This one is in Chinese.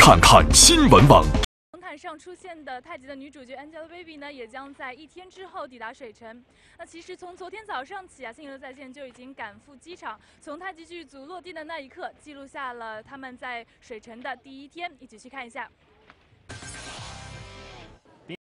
看看新闻网。 红毯上出现的太极的女主角 Angelababy 呢，也将在1天之后抵达水城。那其实从昨天早上起啊，新流在线就已经赶赴机场，从太极剧组落地的那一刻，记录下了他们在水城的第1天，一起去看一下。